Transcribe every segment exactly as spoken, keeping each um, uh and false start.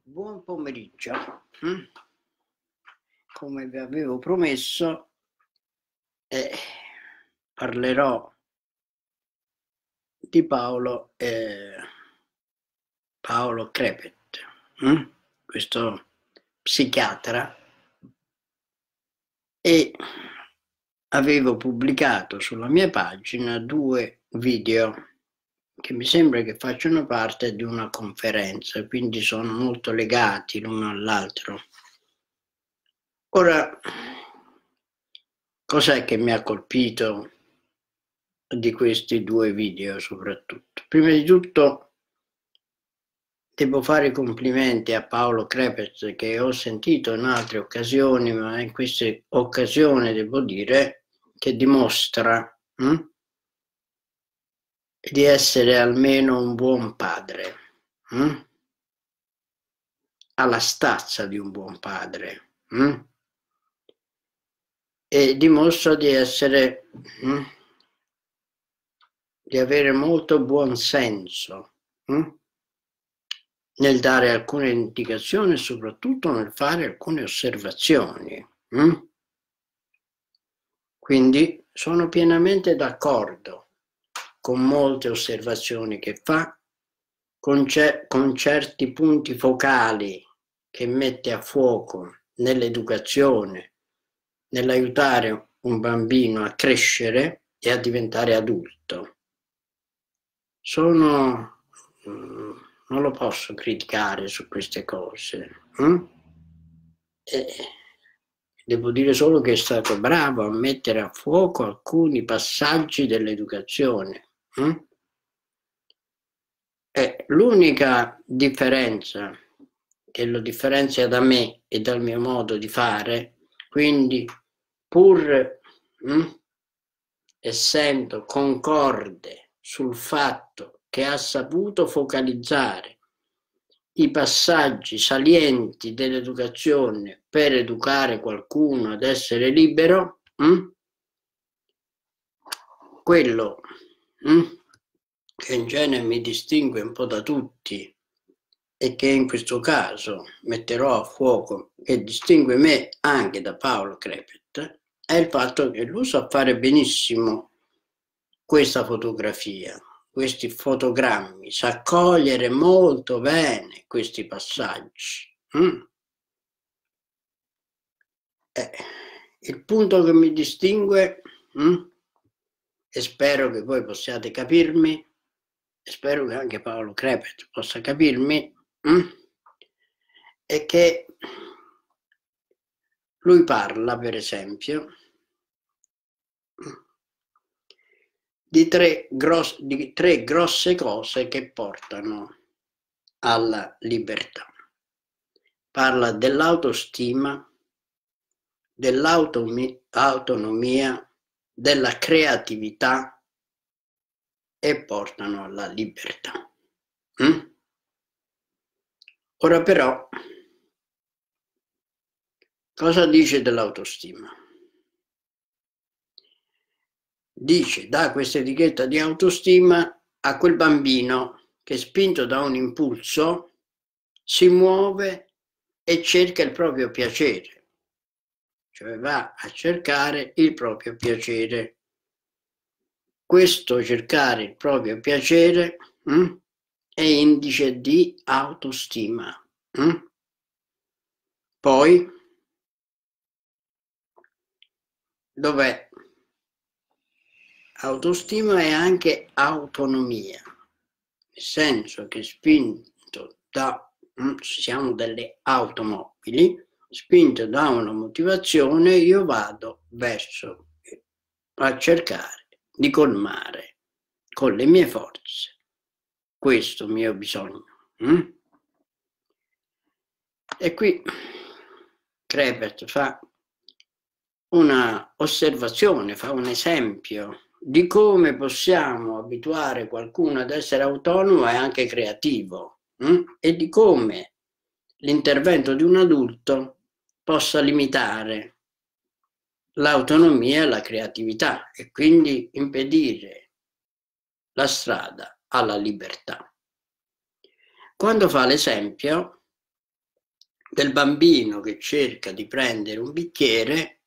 Buon pomeriggio. Mm? Come vi avevo promesso, eh, parlerò di Paolo, eh, Paolo Crepet, mm? questo psichiatra, e avevo pubblicato sulla mia pagina due video che mi sembra che facciano parte di una conferenza, quindi sono molto legati l'uno all'altro. Ora, cos'è che mi ha colpito di questi due video soprattutto? Prima di tutto devo fare i complimenti a Paolo Crepet, che ho sentito in altre occasioni, ma in queste occasioni devo dire che dimostra hm, di essere almeno un buon padre. Hm? Ha la stazza di un buon padre. Hm? E dimostra di essere... Hm, di avere molto buon senso hm? nel dare alcune indicazioni e soprattutto nel fare alcune osservazioni. Hm? Quindi sono pienamente d'accordo con molte osservazioni che fa, con, con certi punti focali che mette a fuoco nell'educazione, nell'aiutare un bambino a crescere e a diventare adulto. Sono, non lo posso criticare su queste cose. Hm? E devo dire solo che è stato bravo a mettere a fuoco alcuni passaggi dell'educazione. Hm? E l'unica differenza che lo differenzia da me e dal mio modo di fare, quindi pur hm, essendo concorde sul fatto che ha saputo focalizzare i passaggi salienti dell'educazione per educare qualcuno ad essere libero, hm? quello hm? che in genere mi distingue un po' da tutti e che in questo caso metterò a fuoco, che distingue me anche da Paolo Crepet, è il fatto che lui sa fare benissimo questa fotografia, questi fotogrammi, sa cogliere molto bene questi passaggi. Mm. Eh, il punto che mi distingue, mm, e spero che voi possiate capirmi, e spero che anche Paolo Crepet possa capirmi, mm, è che lui parla, per esempio, di tre, gross, di tre grosse cose che portano alla libertà. Parla dell'autostima, dell'autonomia, della creatività e portano alla libertà. Mm? Ora però, cosa dice dell'autostima? Dice, dà questa etichetta di autostima a quel bambino che, spinto da un impulso, si muove e cerca il proprio piacere, cioè va a cercare il proprio piacere. Questo cercare il proprio piacere hm, è indice di autostima. Hm? Poi, dov'è? Autostima è anche autonomia, nel senso che spinto da, hm, siamo delle automobili, spinto da una motivazione io vado verso a cercare di colmare con le mie forze questo mio bisogno. Hm? E qui Crepet fa una osservazione, fa un esempio di come possiamo abituare qualcuno ad essere autonomo e anche creativo hm? e di come l'intervento di un adulto possa limitare l'autonomia e la creatività e quindi impedire la strada alla libertà. Quando fa l'esempio, del bambino che cerca di prendere un bicchiere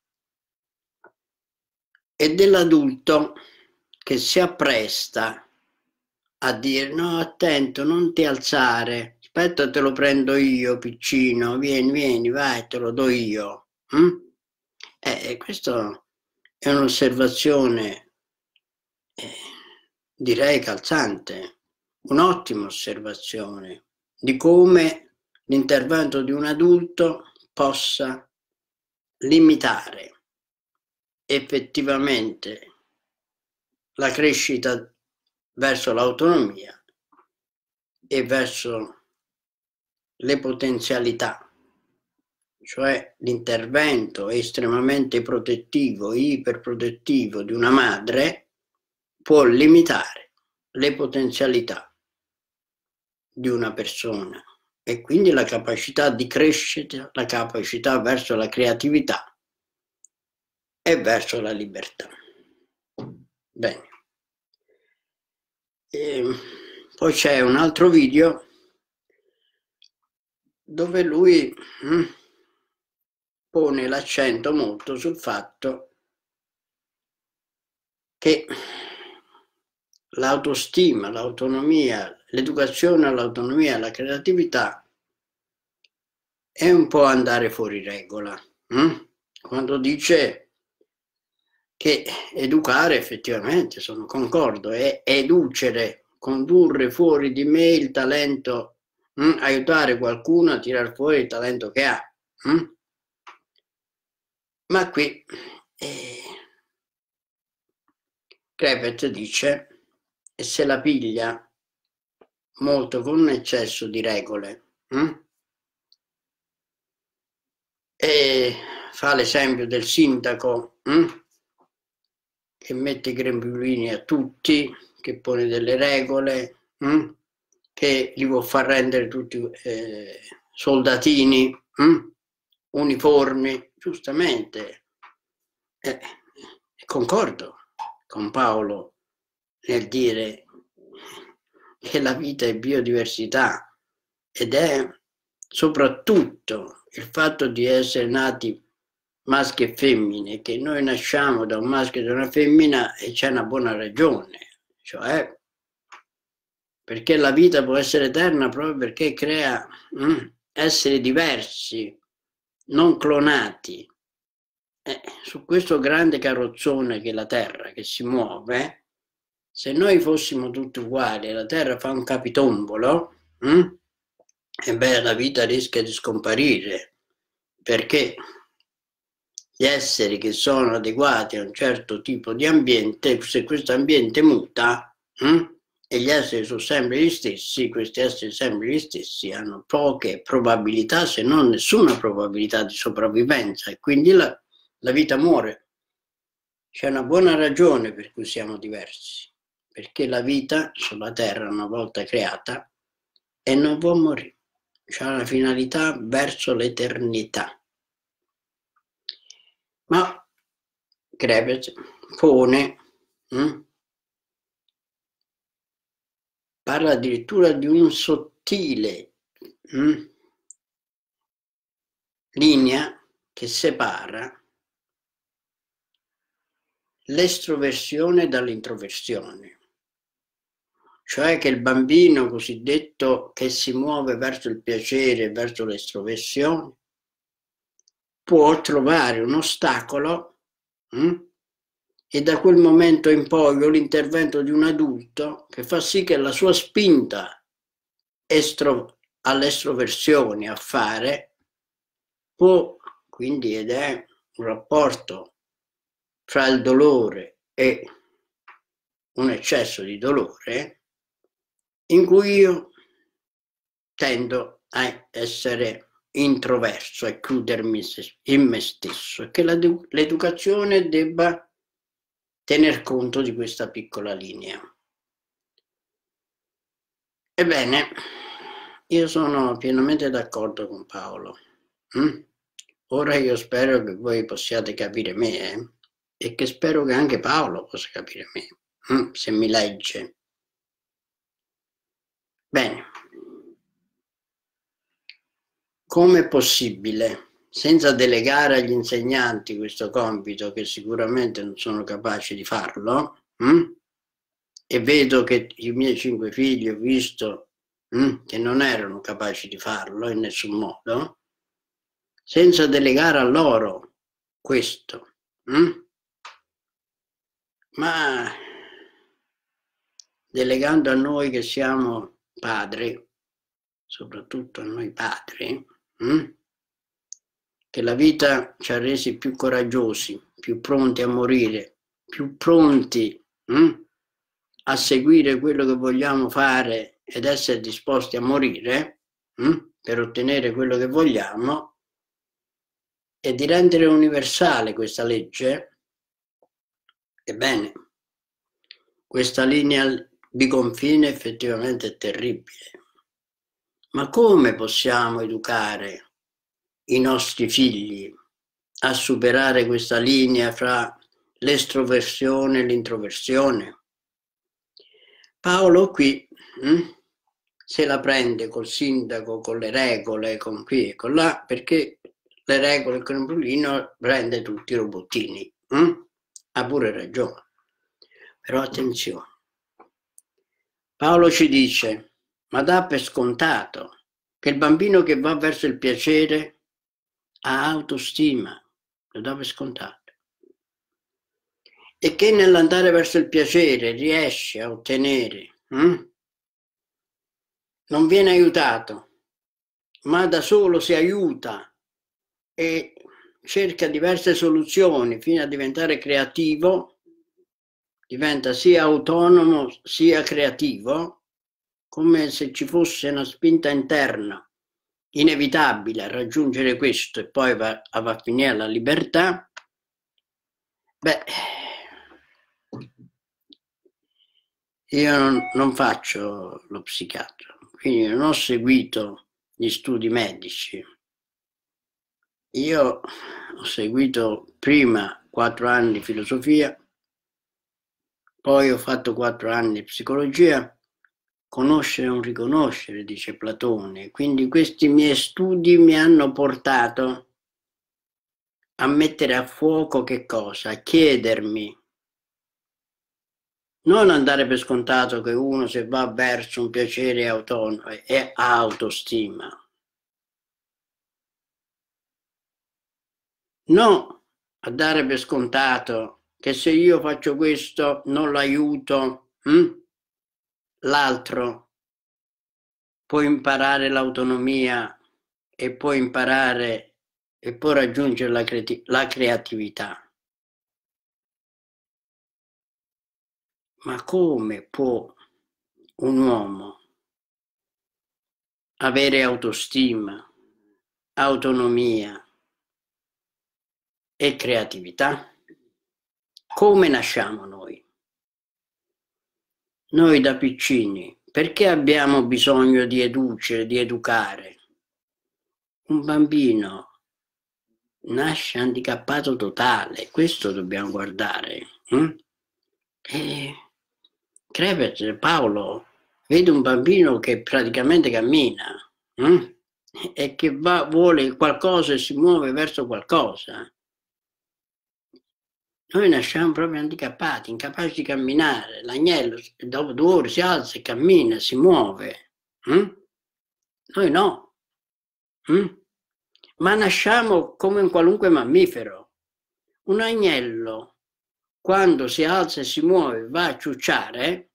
e dell'adulto che si appresta a dire no, attento, non ti alzare, aspetta, te lo prendo io, piccino, vieni, vieni, vai, te lo do io. Mm? Eh, questa è un'osservazione, eh, direi calzante, un'ottima osservazione di come l'intervento di un adulto possa limitare effettivamente la crescita verso l'autonomia e verso le potenzialità, cioè l'intervento estremamente protettivo, iperprotettivo di una madre può limitare le potenzialità di una persona e quindi la capacità di crescita, la capacità verso la creatività e verso la libertà. Bene. E poi c'è un altro video dove lui hm, pone l'accento molto sul fatto che l'autostima, l'autonomia, l'educazione all'autonomia e alla creatività è un po' andare fuori regola. Hm? Quando dice che educare effettivamente, sono concordo, è educere, condurre fuori di me il talento, hm? aiutare qualcuno a tirar fuori il talento che ha. Hm? Ma qui eh, Krebet dice, e se la piglia molto con un eccesso di regole. Hm? E fa l'esempio del sindaco hm? che mette i grembiulini a tutti, che pone delle regole, hm? che li può far rendere tutti eh, soldatini, hm? uniformi, giustamente. Eh, concordo con Paolo nel dire che la vita è biodiversità ed è soprattutto il fatto di essere nati maschi e femmine, che noi nasciamo da un maschio e da una femmina e c'è una buona ragione, cioè perché la vita può essere eterna proprio perché crea mm, esseri diversi, non clonati. Eh, su questo grande carrozzone che è la Terra, che si muove, se noi fossimo tutti uguali e la Terra fa un capitombolo, hm, e beh, la vita rischia di scomparire, perché gli esseri che sono adeguati a un certo tipo di ambiente, se questo ambiente muta, hm, e gli esseri sono sempre gli stessi, questi esseri sempre gli stessi hanno poche probabilità, se non nessuna probabilità di sopravvivenza, e quindi la, la vita muore. C'è una buona ragione per cui siamo diversi, perché la vita sulla Terra, una volta creata, e non può morire, c'è una finalità verso l'eternità. Ma Krebet pone, hm, parla addirittura di un sottile hm, linea che separa l'estroversione dall'introversione, cioè che il bambino cosiddetto che si muove verso il piacere, verso l'estroversione, può trovare un ostacolo hm, e da quel momento in poi o l'intervento di un adulto che fa sì che la sua spinta estro, all'estroversione, a fare, può quindi, ed è un rapporto fra il dolore e un eccesso di dolore, in cui io tendo a essere introverso e chiudermi in me stesso, e che l'educazione debba tener conto di questa piccola linea. Ebbene, io sono pienamente d'accordo con Paolo. Mm? Ora io spero che voi possiate capire me eh? e che spero che anche Paolo possa capire me, mm? se mi legge. Bene. come è possibile, senza delegare agli insegnanti questo compito, che sicuramente non sono capaci di farlo, hm? E vedo che i miei cinque figli ho visto hm, che non erano capaci di farlo in nessun modo, senza delegare a loro questo, hm? Ma delegando a noi che siamo padri, soprattutto a noi padri, hm? che la vita ci ha resi più coraggiosi, più pronti a morire, più pronti hm? a seguire quello che vogliamo fare ed essere disposti a morire hm? per ottenere quello che vogliamo, e di rendere universale questa legge. Ebbene, questa linea di confine effettivamente è terribile. Ma come possiamo educare i nostri figli a superare questa linea fra l'estroversione e l'introversione? Paolo qui hm, se la prende col sindaco, con le regole, con qui e con là, perché le regole con il Brulino prende tutti i robottini. Hm? Ha pure ragione. Però attenzione. Paolo ci dice, ma dà per scontato che il bambino che va verso il piacere ha autostima, lo dà per scontato. E che nell'andare verso il piacere riesce a ottenere, hm? non viene aiutato, ma da solo si aiuta e cerca diverse soluzioni fino a diventare creativo, diventa sia autonomo sia creativo, come se ci fosse una spinta interna inevitabile a raggiungere questo e poi va, va a finire la libertà. Beh, io non, non faccio lo psichiatra, quindi non ho seguito gli studi medici. Io ho seguito prima quattro anni di filosofia, poi ho fatto quattro anni di psicologia. Conoscere è un riconoscere, dice Platone. Quindi questi miei studi mi hanno portato a mettere a fuoco che cosa? A chiedermi, non andare per scontato che uno se va verso un piacere autonomo è autostima. No, a dare per scontato che se io faccio questo non l'aiuto, hm? l'altro può imparare l'autonomia e può imparare e può raggiungere la, cre- la creatività. Ma come può un uomo avere autostima, autonomia e creatività? Come nasciamo noi? Noi da piccini, perché abbiamo bisogno di educere, di educare? Un bambino nasce handicappato totale, questo dobbiamo guardare. Hm? E Krepet, Paolo, vede un bambino che praticamente cammina hm? e che va, vuole qualcosa e si muove verso qualcosa. Noi nasciamo proprio handicappati, incapaci di camminare. L'agnello dopo due ore si alza e cammina, si muove. Hm? Noi no. Hm? Ma nasciamo come un qualunque mammifero. Un agnello, quando si alza e si muove, va a ciucciare,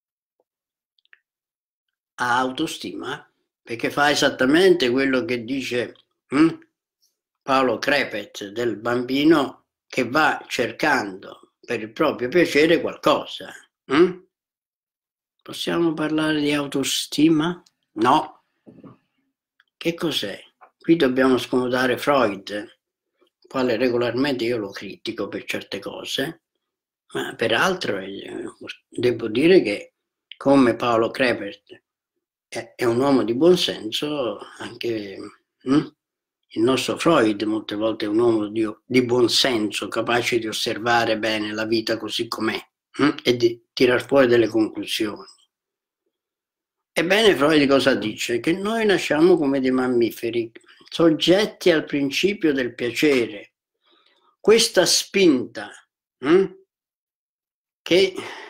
ha autostima, perché fa esattamente quello che dice hm? Paolo Krepet del bambino che va cercando per il proprio piacere qualcosa. Hm? Possiamo parlare di autostima? No. Che cos'è? Qui dobbiamo scomodare Freud, quale regolarmente io lo critico per certe cose, ma peraltro eh, devo dire che come Paolo Krepet è, è un uomo di buon senso, anche hm? il nostro Freud molte volte è un uomo di, di buon senso, capace di osservare bene la vita così com'è hm? e di tirar fuori delle conclusioni. Ebbene, Freud cosa dice? Che noi nasciamo come dei mammiferi, soggetti al principio del piacere. Questa spinta hm, che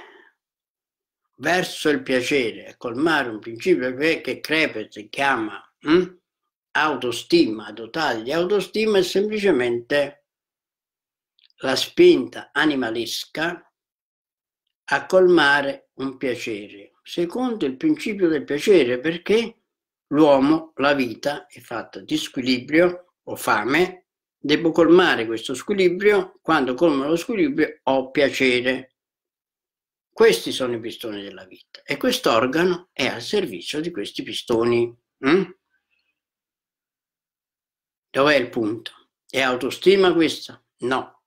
verso il piacere, a colmare un principio che Krepes si chiama hm, autostima, dotati di autostima, è semplicemente la spinta animalesca a colmare un piacere, secondo il principio del piacere, perché l'uomo, la vita, è fatta di squilibrio o fame, devo colmare questo squilibrio, quando colmo lo squilibrio ho piacere. Questi sono i pistoni della vita e quest'organo è al servizio di questi pistoni. Mm? Dov'è il punto? È autostima questa? No.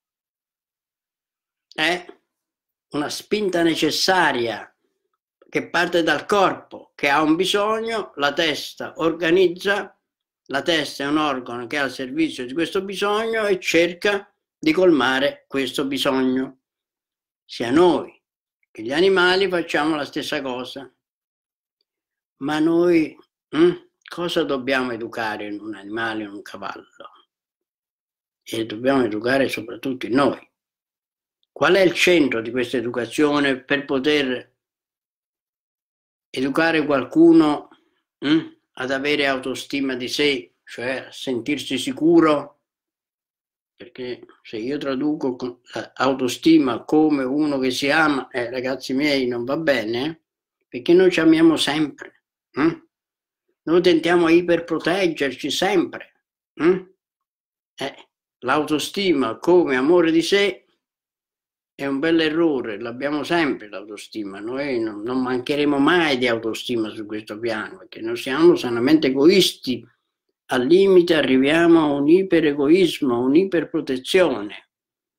È una spinta necessaria che parte dal corpo, che ha un bisogno, la testa organizza, la testa è un organo che è al servizio di questo bisogno e cerca di colmare questo bisogno. Sia noi che gli animali facciamo la stessa cosa. Ma noi hm, cosa dobbiamo educare in un animale, in un cavallo? E dobbiamo educare soprattutto in noi. Qual è il centro di questa educazione per poter educare qualcuno hm, ad avere autostima di sé, cioè a sentirsi sicuro? Perché se io traduco autostima come uno che si ama, eh, ragazzi miei, non va bene, perché noi ci amiamo sempre. Hm? Noi tentiamo a iperproteggerci sempre. Hm? Eh, l'autostima come amore di sé è un bel errore, l'abbiamo sempre l'autostima, noi non, non mancheremo mai di autostima su questo piano, perché noi siamo sanamente egoisti, al limite arriviamo a un iperegoismo, a un'iperprotezione.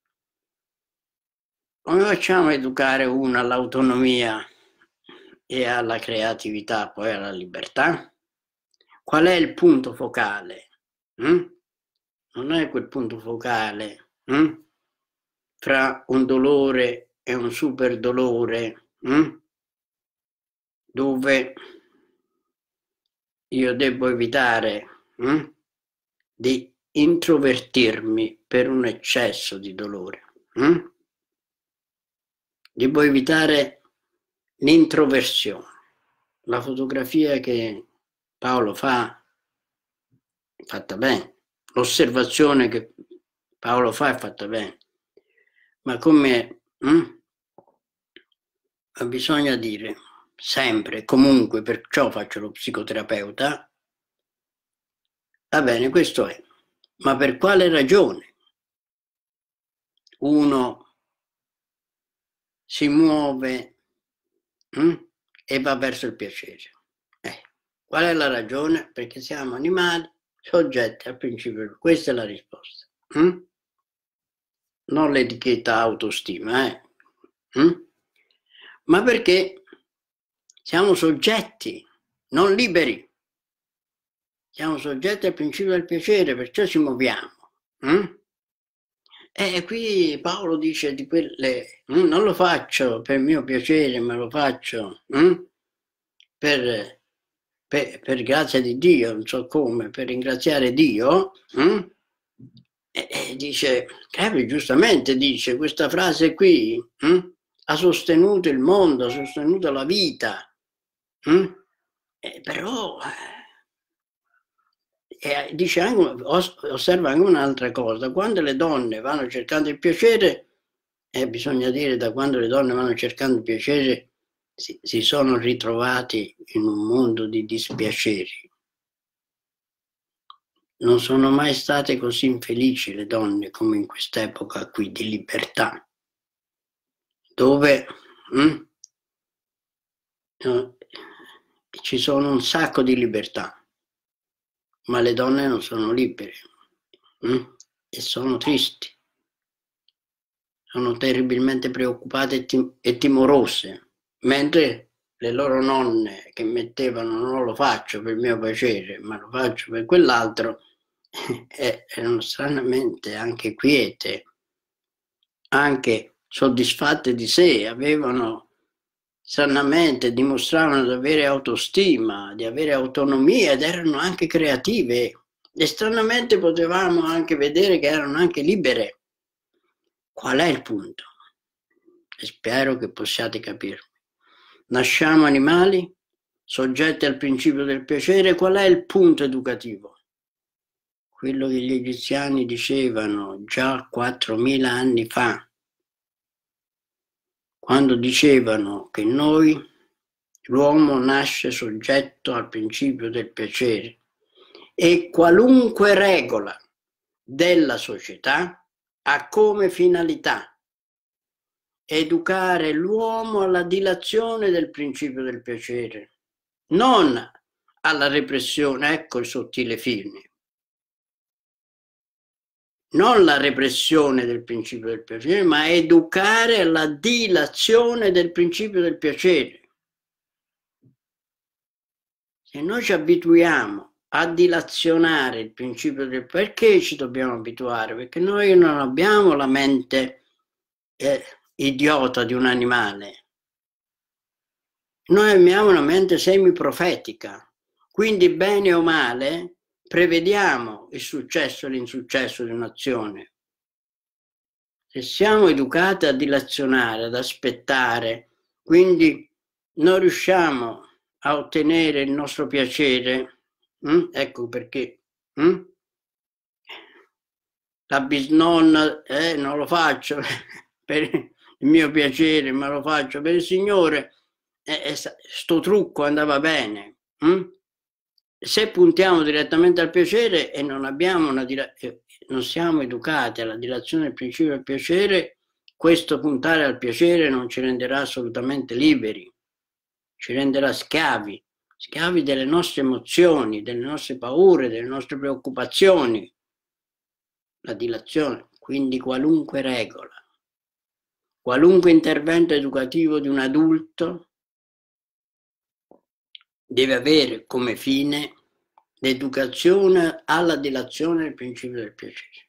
Come facciamo a educare uno all'autonomia e alla creatività, poi alla libertà? Qual è il punto focale? Hm? Non è quel punto focale hm? fra un dolore e un super dolore, hm? dove io devo evitare hm? di introvertirmi per un eccesso di dolore. Hm? Devo evitare l'introversione. La fotografia che Paolo fa è fatta bene, l'osservazione che Paolo fa è fatta bene, ma come hm? bisogna dire sempre, comunque, perciò faccio lo psicoterapeuta, va bene, questo è, ma per quale ragione uno si muove hm? e va verso il piacere? Eh, qual è la ragione? Perché siamo animali soggetti al principio. Questa è la risposta. Hm? Non l'etichetta autostima, eh? hm? ma perché siamo soggetti, non liberi. Siamo soggetti al principio del piacere, perciò ci muoviamo. Hm? E qui Paolo dice di quelle, hm? non lo faccio per mio piacere, ma lo faccio hm? per, per, per grazia di Dio, non so come, per ringraziare Dio. Hm? E, e dice, Krepes giustamente dice, questa frase qui hm? ha sostenuto il mondo, ha sostenuto la vita, hm? eh, però eh, dice anche, osserva anche un'altra cosa, quando le donne vanno cercando il piacere, eh, bisogna dire da quando le donne vanno cercando il piacere si, si sono ritrovati in un mondo di dispiaceri. Non sono mai state così infelici le donne come in quest'epoca qui di libertà, dove hm, no, ci sono un sacco di libertà, ma le donne non sono libere hm, e sono tristi, sono terribilmente preoccupate e, tim- e timorose, mentre le loro nonne che mettevano non lo faccio per mio piacere, ma lo faccio per quell'altro, erano stranamente anche quiete, anche soddisfatte di sé, avevano sanamente, dimostravano di avere autostima, di avere autonomia ed erano anche creative, E stranamente potevamo anche vedere che erano anche libere. Qual è il punto? E spero che possiate capirmi. Nasciamo animali, soggetti al principio del piacere. Qual è il punto educativo? Quello che gli egiziani dicevano già quattromila anni fa, quando dicevano che noi, l'uomo nasce soggetto al principio del piacere e qualunque regola della società ha come finalità educare l'uomo alla dilazione del principio del piacere, non alla repressione, ecco il sottile fine. Non la repressione del principio del piacere, ma educare alla dilazione del principio del piacere. Se noi ci abituiamo a dilazionare il principio del piacere, perché ci dobbiamo abituare? Perché noi non abbiamo la mente eh, idiota di un animale. Noi abbiamo una mente semiprofetica, quindi bene o male prevediamo il successo e l'insuccesso di un'azione. Se siamo educati a dilazionare, ad aspettare, quindi non riusciamo a ottenere il nostro piacere, hm? Ecco perché hm? la bisnonna, eh, non lo faccio per il mio piacere, ma lo faccio per il Signore, eh, sto trucco andava bene. Hm? Se puntiamo direttamente al piacere e non abbiamo una non siamo educati alla dilazione del principio del piacere, questo puntare al piacere non ci renderà assolutamente liberi, ci renderà schiavi, schiavi delle nostre emozioni, delle nostre paure, delle nostre preoccupazioni. La dilazione, quindi qualunque regola, qualunque intervento educativo di un adulto deve avere come fine l'educazione alla dilazione del principio del piacere.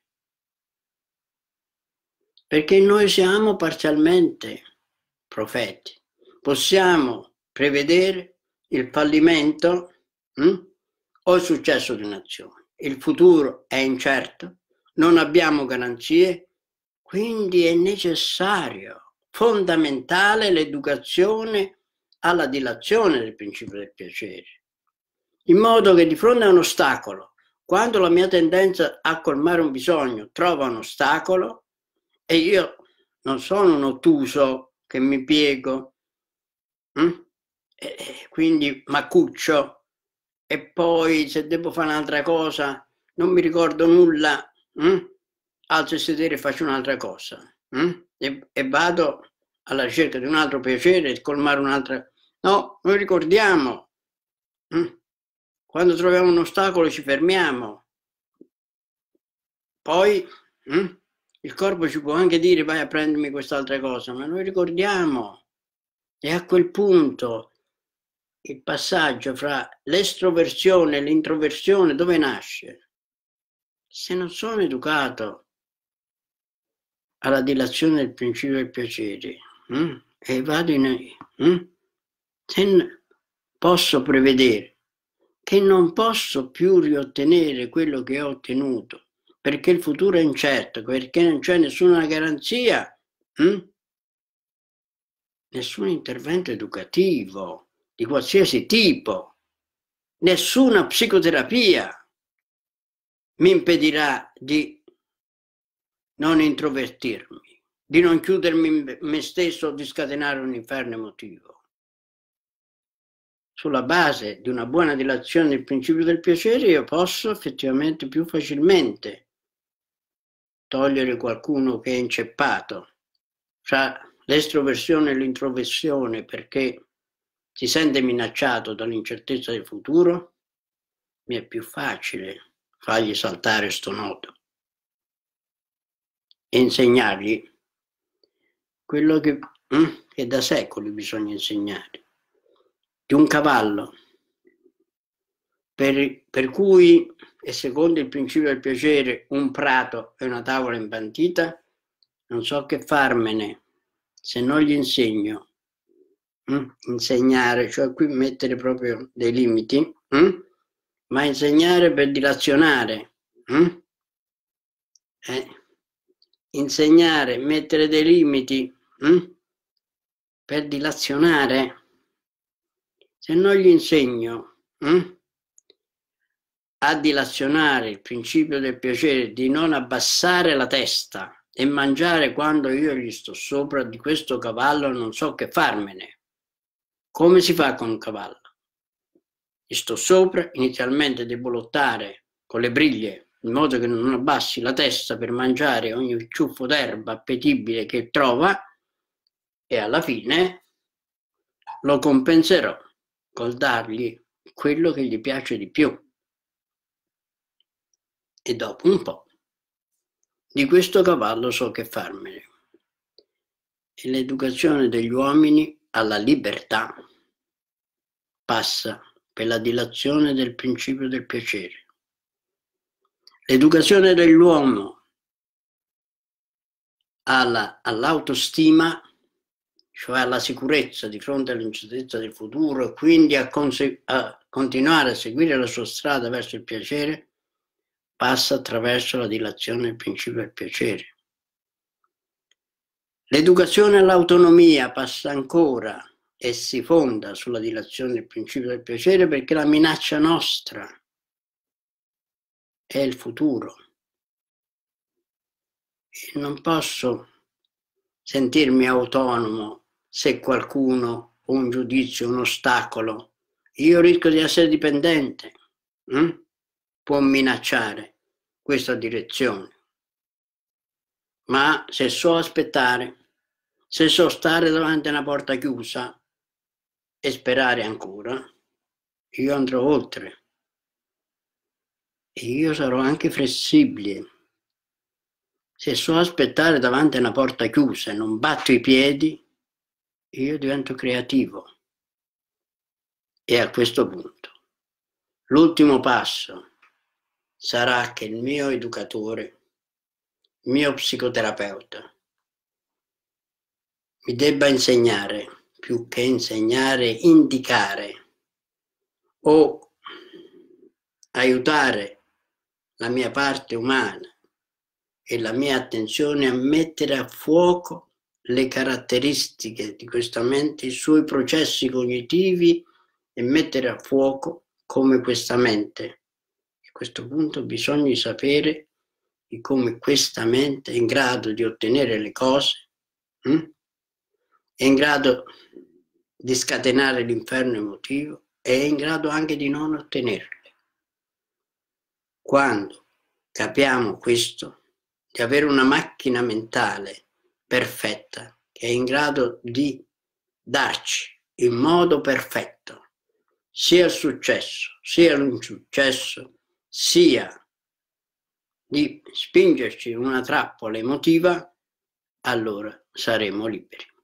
Perché noi siamo parzialmente profeti, possiamo prevedere il fallimento hm, o il successo di un'azione. Il futuro è incerto, non abbiamo garanzie, quindi è necessario, fondamentale l'educazione alla dilazione del principio del piacere, in modo che di fronte a un ostacolo, quando la mia tendenza a colmare un bisogno trova un ostacolo, e io non sono un ottuso che mi piego, hm? e quindi m'accuccio, e poi se devo fare un'altra cosa non mi ricordo nulla, hm? alzo il sedere e faccio un'altra cosa, hm? e, e vado alla ricerca di un altro piacere, di colmare un'altra. No, noi ricordiamo, hm? quando troviamo un ostacolo ci fermiamo, poi hm? il corpo ci può anche dire vai a prendermi quest'altra cosa, ma noi ricordiamo. E a quel punto il passaggio fra l'estroversione e l'introversione dove nasce? Se non sono educato alla dilazione del principio del piacere hm? e vado in... Hm? se posso prevedere che non posso più riottenere quello che ho ottenuto, perché il futuro è incerto, perché non c'è nessuna garanzia, hm? nessun intervento educativo di qualsiasi tipo, nessuna psicoterapia mi impedirà di non introvertirmi, di non chiudermi in me stesso o di scatenare un inferno emotivo. Sulla base di una buona dilazione del principio del piacere io posso effettivamente più facilmente togliere qualcuno che è inceppato fra l'estroversione e l'introversione perché si sente minacciato dall'incertezza del futuro, mi è più facile fargli saltare sto nodo e insegnargli quello che, che da secoli bisogna insegnare. Di un cavallo per, per cui, e secondo il principio del piacere, un prato è una tavola imbandita, non so che farmene se non gli insegno. Mm? Insegnare, cioè qui mettere proprio dei limiti, mm? ma insegnare per dilazionare. Hm? Eh? Insegnare, mettere dei limiti hm? per dilazionare. Se non gli insegno hm? a dilazionare il principio del piacere, di non abbassare la testa e mangiare quando io gli sto sopra, di questo cavallo non so che farmene. Come si fa con un cavallo? Gli sto sopra, inizialmente devo lottare con le briglie, in modo che non abbassi la testa per mangiare ogni ciuffo d'erba appetibile che trova, e alla fine lo compenserò col dargli quello che gli piace di più. E dopo un po' di questo cavallo so che farmene. E l'educazione degli uomini alla libertà passa per la dilazione del principio del piacere. L'educazione dell'uomo alla, all'autostima, cioè alla sicurezza di fronte all'incertezza del futuro, e quindi a, a continuare a seguire la sua strada verso il piacere, passa attraverso la dilazione del principio del piacere. L'educazione all'autonomia passa ancora e si fonda sulla dilazione del principio del piacere, perché la minaccia nostra è il futuro. E non posso sentirmi autonomo se qualcuno o un giudizio, un ostacolo, io rischio di essere dipendente, hm? può minacciare questa direzione. Ma se so aspettare, se so stare davanti a una porta chiusa e sperare ancora, io andrò oltre. E io sarò anche flessibile. Se so aspettare davanti a una porta chiusa e non batto i piedi, io divento creativo. E a questo punto, l'ultimo passo sarà che il mio educatore, il mio psicoterapeuta, mi debba insegnare, più che insegnare, indicare o aiutare la mia parte umana e la mia attenzione a mettere a fuoco le caratteristiche di questa mente, i suoi processi cognitivi, e mettere a fuoco come questa mente. A questo punto bisogna sapere di come questa mente è in grado di ottenere le cose, hm? è in grado di scatenare l'inferno emotivo, è in grado anche di non ottenerle. Quando capiamo questo, di avere una macchina mentale perfetta, che è in grado di darci in modo perfetto sia il successo, sia l'insuccesso, sia di spingerci in una trappola emotiva, allora saremo liberi.